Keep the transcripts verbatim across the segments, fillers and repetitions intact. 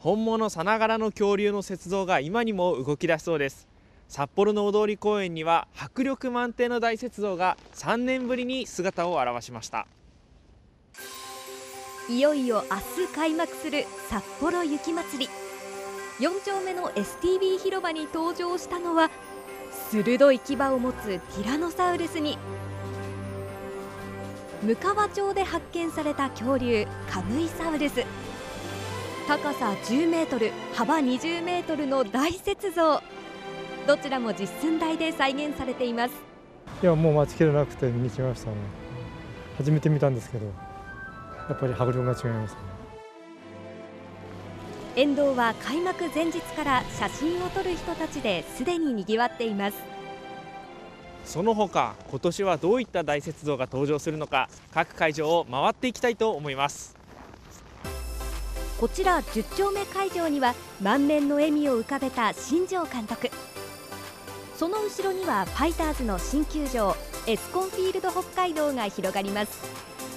本物さながらの恐竜の雪像が今にも動き出しそうです。札幌の大通公園には迫力満点の大雪像がさんねんぶりに姿を現しました。 いよいよ明日開幕する札幌雪まつり。よん丁目の エスティービー 広場に登場したのは、鋭い牙を持つティラノサウルスにむかわ町で発見された恐竜カムイサウルス、高さじゅうメートル、幅にじゅうメートルの大雪像、どちらも実寸大で再現されています。 いや、もう待ちきれなくて見に来ましたね。初めて見たんですけど、やっぱり迫力が違いますね。 沿道は開幕前日から写真を撮る人たちですでに賑わっています。 その他、今年はどういった大雪像が登場するのか、各会場を回っていきたいと思います。 こちらじゅっ丁目会場には満面の笑みを浮かべた新庄監督、その後ろにはファイターズの新球場エスコンフィールド北海道が広がります。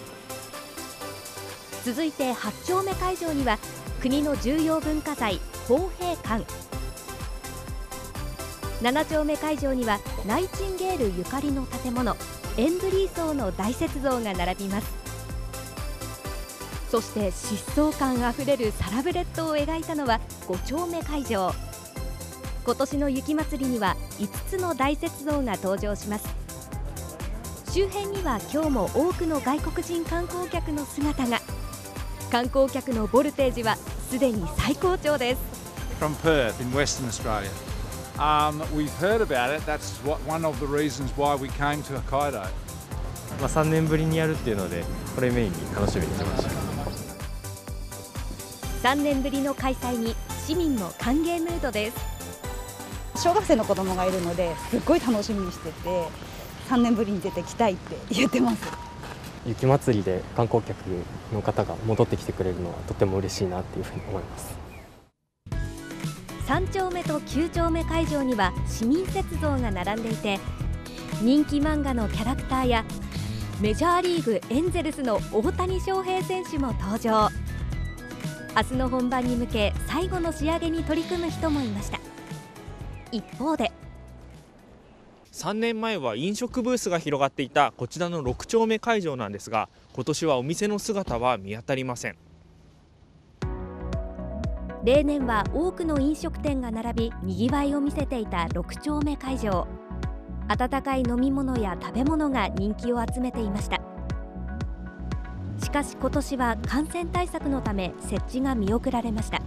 続いてはち丁目会場には国の重要文化財豊平館、なな丁目会場にはナイチンゲールゆかりの建物エンブリー荘の大雪像が並びます。そして疾走感あふれるサラブレッドを描いたのはご丁目会場。今年の雪まつりにはいつつの大雪像が登場します。周辺には今日も多くの外国人観光客の姿が。観光客のボルテージはすでに最高潮です。 From Perth in Western Australia. Um, we've heard about it. That's what, one of the reasons why we came to Hokkaido. まあさんねんぶりにやるっていうので、これメインに楽しみにしてました。 さんねんぶりの開催に市民も歓迎ムードです。 小学生の子供がいるので、すっごい楽しみにしてて、さんねんぶりに出てきたいって言ってます。 雪まつりで観光客の方が戻ってきてくれるのはとても嬉しいなっていうふうに思います。 さん丁目ときゅう丁目会場には市民雪像が並んでいて、人気漫画のキャラクターやメジャーリーグエンゼルスの大谷翔平選手も登場。明日の本番に向け最後の仕上げに取り組む人もいました。一方でさんねんまえは飲食ブースが広がっていたこちらのろく丁目会場なんですが、今年はお店の姿は見当たりません。 例年は多くの飲食店が並びにぎわいを見せていたろく丁目会場。温かい飲み物や食べ物が人気を集めていました。しかし今年は感染対策のため設置が見送られました。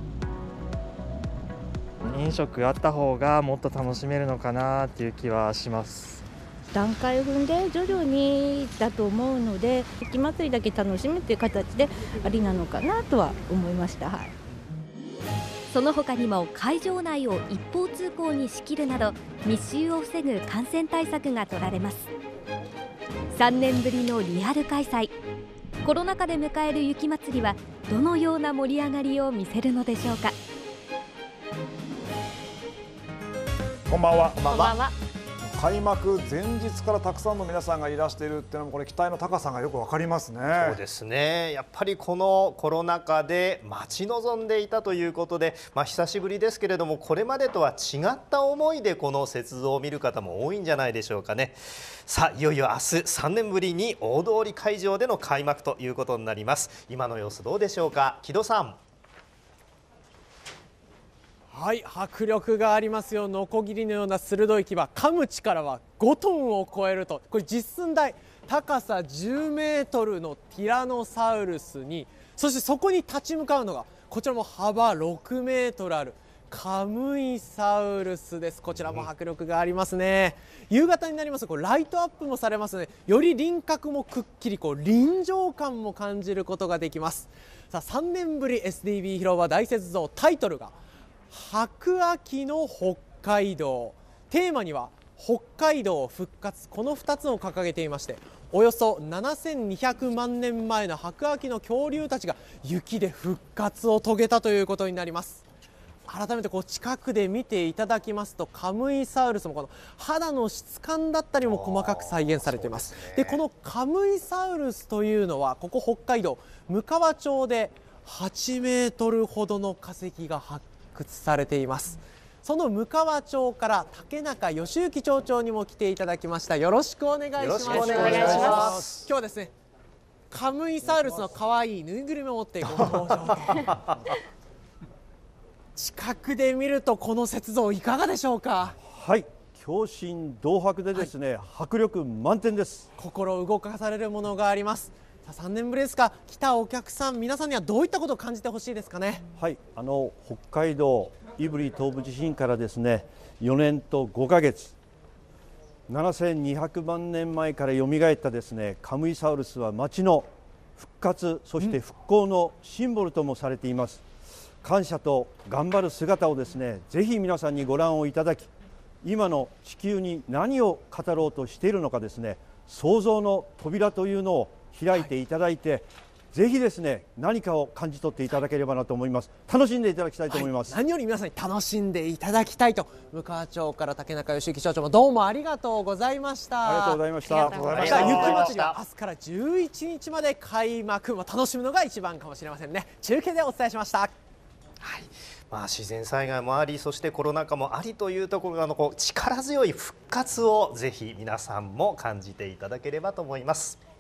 飲食あった方がもっと楽しめるのかなっていう気はします。 段階を踏んで徐々にだと思うので、雪まつりだけ楽しむという形でありなのかなとは思いました。はい、 その他にも会場内を一方通行に仕切るなど密集を防ぐ感染対策が取られます。さんねんぶりのリアル開催、コロナ禍で迎える雪まつりはどのような盛り上がりを見せるのでしょうか。 こんばんは。 こんばんは。 開幕前日からたくさんの皆さんがいらしているっていうのも、これ期待の高さがよくわかりますね。 そうですね。やっぱりこのコロナ禍で待ち望んでいたということで、まあ久しぶりですけれども、これまでとは違った思いでこの雪像を見る方も多いんじゃないでしょうかね。さあ、いよいよ明日さんねんぶりに大通会場での開幕ということになります。今の様子どうでしょうか、木戸さん。 はい、迫力がありますよ。ノコギリのような鋭い牙、噛む力はごトンを超えると、これ実寸大、高さじゅうメートルのティラノサウルスに、そしてそこに立ち向かうのがこちらも幅ろくメートルあるカムイサウルスです。こちらも迫力がありますね。夕方になりますとこうライトアップもされますね。より輪郭もくっきり、こう臨場感も感じることができます。さあ、さんねんぶり エスディービー 広場大雪像、タイトルが白秋の北海道、テーマには北海道復活、このふたつを掲げていまして、およそななせんにひゃくまんねんまえの白秋の恐竜たちが雪で復活を遂げたということになります。改めてこう近くで見ていただきますと、カムイサウルスもこの肌の質感だったりも細かく再現されています。で、このカムイサウルスというのはここ北海道むかわ町ではちメートルほどの化石が発掘されています。そのむかわ町から竹中義之町長にも来ていただきました。よろしくお願いします。 よろしくお願いします。 今日はですね、カムイサウルスの可愛いぬいぐるみを持ってご登場で近くで見るとこの雪像いかがでしょうか。 はい、強心動魄でですね、はい、迫力満点です。 心動かされるものがあります。さあさんねんぶりですか、来たお客さん皆さんにはどういったことを感じてほしいですかね。 はい、あの北海道胆振東部地震からですねよねんとごかげつ、ななせんにひゃくまんねんまえからよみがえったですねカムイサウルスは町の復活、そして復興のシンボルともされています。感謝と頑張る姿をですねぜひ皆さんにご覧をいただき、今の地球に何を語ろうとしているのかですね、想像の扉というのを開いていただいて、はい、ぜひですね何かを感じ取っていただければなと思います。楽しんでいただきたいと思います。 はい、何より皆さんに楽しんでいただきたいと、むかわ町から竹中義之町長もどうもありがとうございました。 ありがとうございました。 雪まつりは明日からじゅういちにちまで開幕、まあ、楽しむのが一番かもしれませんね。中継でお伝えしました。はい、 まあ、自然災害もあり、そしてコロナ禍もありというところのこう力強い復活をぜひ皆さんも感じていただければと思います。